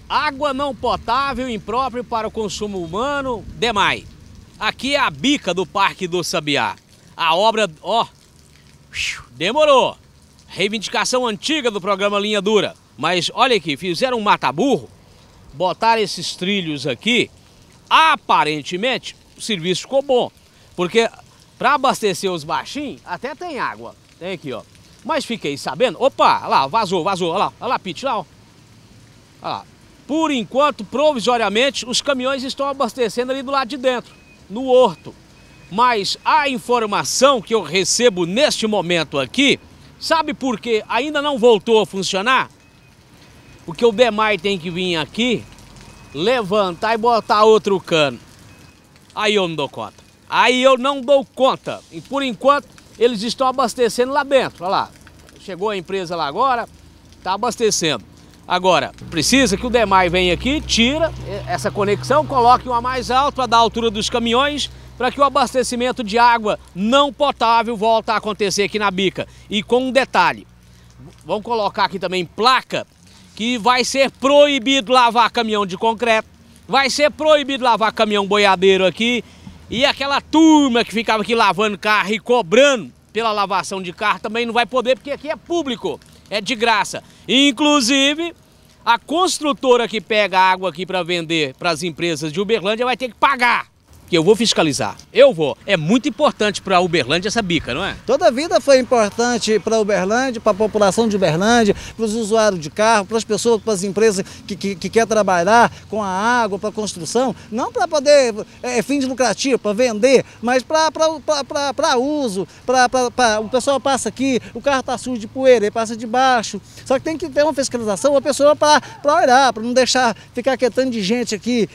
Água não potável imprópria para o consumo humano, DEMAI. Aqui é a bica do Parque do Sabiá. A obra, ó, demorou. Reivindicação antiga do programa Linha Dura. Mas olha aqui, fizeram um mata-burro, botaram esses trilhos aqui. Aparentemente, o serviço ficou bom. Porque para abastecer os baixinhos, até tem água. Tem aqui, ó. Mas fiquei sabendo... Opa, olha lá, vazou. Olha lá, Pete, lá, ó. Olha lá. Por enquanto, provisoriamente, os caminhões estão abastecendo ali do lado de dentro, no horto. Mas a informação que eu recebo neste momento aqui, sabe por que ainda não voltou a funcionar? Porque o DEMAI tem que vir aqui, levantar e botar outro cano. Aí eu não dou conta. Aí eu não dou conta. E por enquanto, eles estão abastecendo lá dentro. Olha lá, chegou a empresa lá agora, está abastecendo. Agora, precisa que o DEMAI venha aqui, tira essa conexão, coloque uma mais alta para dar a altura dos caminhões, para que o abastecimento de água não potável volte a acontecer aqui na bica. E com um detalhe, vamos colocar aqui também placa, que vai ser proibido lavar caminhão de concreto, vai ser proibido lavar caminhão boiadeiro aqui, e aquela turma que ficava aqui lavando carro e cobrando pela lavação de carro também não vai poder, porque aqui é público. É de graça. Inclusive, a construtora que pega água aqui para vender para as empresas de Uberlândia vai ter que pagar. Que eu vou fiscalizar. Eu vou. É muito importante para Uberlândia essa bica, não é? Toda a vida foi importante para Uberlândia, para a população de Uberlândia, para os usuários de carro, para as pessoas, para as empresas que querem trabalhar com a água, para a construção, não para poder, fins lucrativos, para vender, mas para uso, o pessoal passa aqui, o carro está sujo de poeira, ele passa de baixo, só que tem que ter uma fiscalização, uma pessoa para olhar, para não deixar ficar quietando de gente aqui,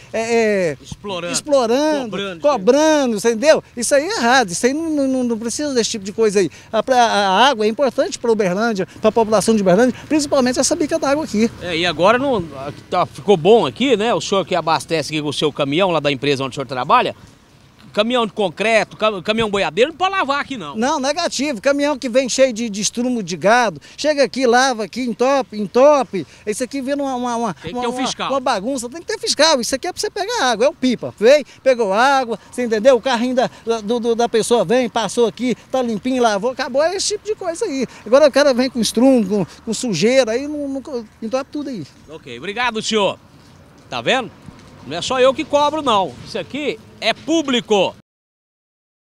explorando, cobrando, entendeu? Isso aí é errado, isso aí não precisa desse tipo de coisa aí. A água é importante para Uberlândia, para a população de Uberlândia, principalmente essa bica d'água aqui. E agora ficou bom aqui, né? O senhor que abastece aqui com o seu caminhão lá da empresa onde o senhor trabalha, caminhão de concreto, caminhão boiadeiro, não pode lavar aqui não. Não, negativo. Caminhão que vem cheio de estrumo de gado, chega aqui, lava aqui, entope. Isso aqui vira uma bagunça. Tem que ter fiscal. Isso aqui é para você pegar água, é o pipa. Veio, pegou água, você entendeu? O carrinho da pessoa vem, passou aqui, tá limpinho, lavou, acabou. É esse tipo de coisa aí. Agora o cara vem com estrumo, com sujeira, aí entope tudo aí. Ok, obrigado, senhor. Tá vendo? Não é só eu que cobro, não. Isso aqui é público.